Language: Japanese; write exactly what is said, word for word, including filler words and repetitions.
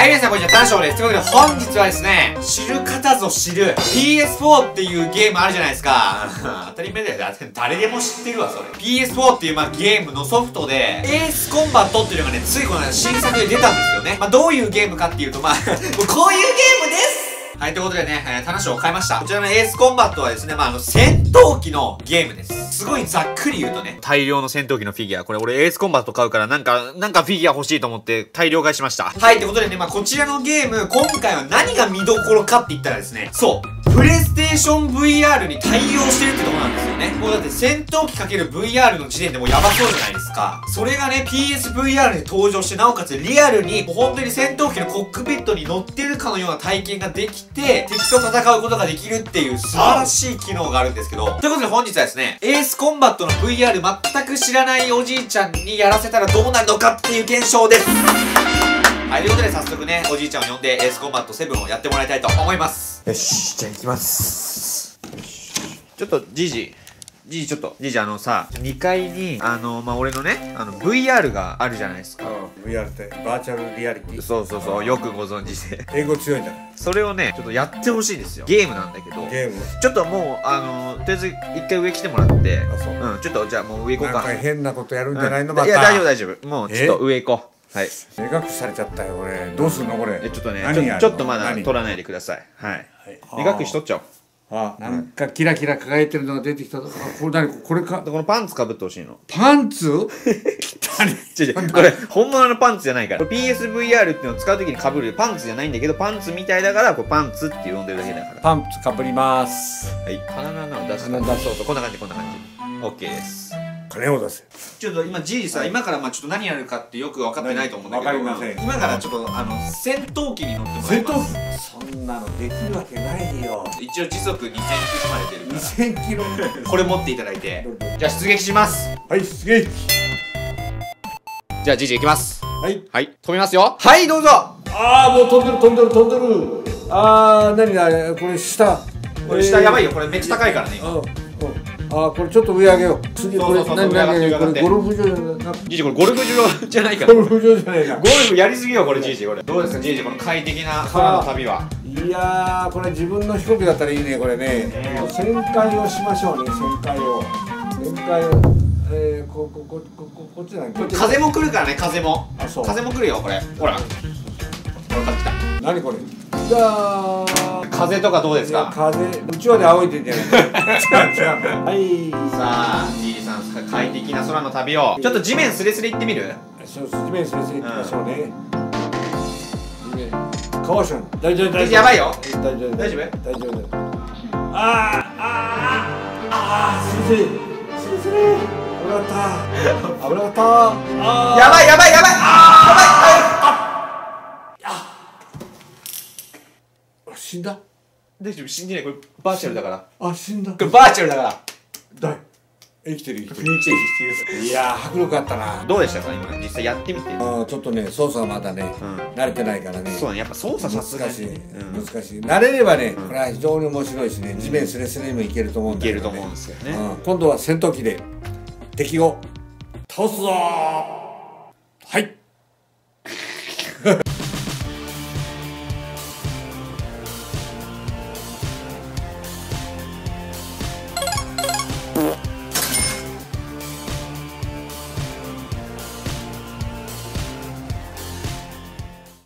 、皆さんこんにちは、タンショーです。ということで本日はですね、知る方ぞ知る ピーエスフォー っていうゲームあるじゃないですか。当たり前だよ。誰でも知ってるわ、それ。ピーエスフォー っていうまあゲームのソフトで、エースコンバットっていうのがね、ついこの間新作で出たんですよね。まあどういうゲームかっていうと、まあ、もうこういうゲームですはい、ということでね、えー、話を変えました。こちらのエースコンバットはですね、まあ、あの、戦闘機のゲームです。すごいざっくり言うとね、大量の戦闘機のフィギュア。これ俺エースコンバット買うからなんか、なんかフィギュア欲しいと思って大量買いしました。はい、ということでね、まあ、こちらのゲーム、今回は何が見どころかって言ったらですね、そう、プレイステーション ブイアール に対応してるってとこなんですよね。もうだって戦闘機 ×ブイアール の時点でもうやばそうじゃないですか。それがね、ピーエスブイアール に登場して、なおかつリアルに、もう本当に戦闘機のコックピットに乗ってるかのような体験ができて、敵と戦うことができるっていう素晴らしい機能があるんですけど、ということで本日はですね、エースコンバットの ブイアール 全く知らないおじいちゃんにやらせたらどうなるのかっていう現象です。はい、ということで早速ね、おじいちゃんを呼んでエースコンバットセブンをやってもらいたいと思います。 よし、じゃあ行きます。 ちょっとじいじじいじちょっとじいじあのさ、にかいにあのまあ俺のね、あの ブイアール があるじゃないですか。 うん、ブイアール ってバーチャルリアリティ。 そうそうそう、よくご存知で。 英語強いんだ。 それをね、ちょっとやってほしいですよ。ゲームなんだけど。 ゲーム。 ちょっともう、あのとりあえず一回上来てもらって。 あ、そう。 うん、ちょっとじゃあもう上行こうか。 なんか変なことやるんじゃないの、 うん、 また。 いや、大丈夫大丈夫。もうちょっと上行こう。はい。 目隠しされちゃったよ、俺。どうすんの、これ。 え、ちょっとね、 何やるちょっとまだ何取らないでください。はい。目隠し取っちゃおう。 あ、なんかキラキラ輝いてるのが出てきた。あ、これ何、これか。 このパンツかぶってほしいの。 パンツ違う違う、これ本物のパンツじゃないから。これ ピーエスブイアール っていうのを使うときに被るパンツじゃないんだけど、パンツみたいだからこれパンツって呼んでるだけだから。 パンツかぶります。 はい、鼻の穴を出して、 鼻出す。 そうそう、こんな感じこんな感じ。 OK です。 金を出せ。 ちょっと今じいじさ、今からまあちょっと何やるかってよく分かってないと思うんだけど、 分かりません。 今からちょっとあの戦闘機に乗ってもらいます。 戦闘機、そんなのできるわけないよ。 一応時速にせんキロまで出るからにせんキロこれ持っていただいて、じゃあ出撃します。 はい、出撃。 じゃあじいじ行きます。 はいはい、飛びますよ。はい、どうぞ。 ああ、もう飛んでる飛んでる飛んでる。ああ、何だ、これ下。 これ下やばいよ。これめっちゃ高いからね今。 ああ、これちょっと上上げよう。次これ何何これゴルフ場じゃない。 じいじこれゴルフ場じゃないから。 ゴルフ場じゃないか。 ゴルフやりすぎよこれじいじこれ。どうですかじいじこの快適な空の旅は。 いやー、これ自分の飛行機だったらいいねこれね。旋回をしましょうね、旋回を。旋回を。えー、ここここここっちじゃない。 風も来るからね、風も。 あ、そう。 風も来るよこれ。ほら。これ買ってきた。 何これ。じゃあ風とかどうですか。 風、うちわで仰いでんじゃない。違う違う。はい。 さあじいじさん快適な空の旅を。ちょっと地面スレスレ行ってみる。 そう、地面スレスレ行ってみましょうね。地面カワション大丈夫大丈夫。 やばいよ。 大丈夫大丈夫大丈夫。あーあーあー、スレスレスレスレ。危なかった危なかった。あやばいやばいやばい。あ死んだ。 大丈夫、死んでない。これバーチャルだから。 あ、死んだ。 これバーチャルだから。 だい生きてる生きてる生きてる生きてる。いやー、迫力あったな。 どうでしたか今実際やってみて。 ああ、ちょっとね、操作はまだね、慣れてないからね。 そうね、やっぱ操作さすがに難しい難しい。慣れればね、これは非常に面白いしね、地面スレスレにもいけると思うんだけどね。 いけると思うんですよね。 今度は戦闘機で敵を倒すぞー。はい。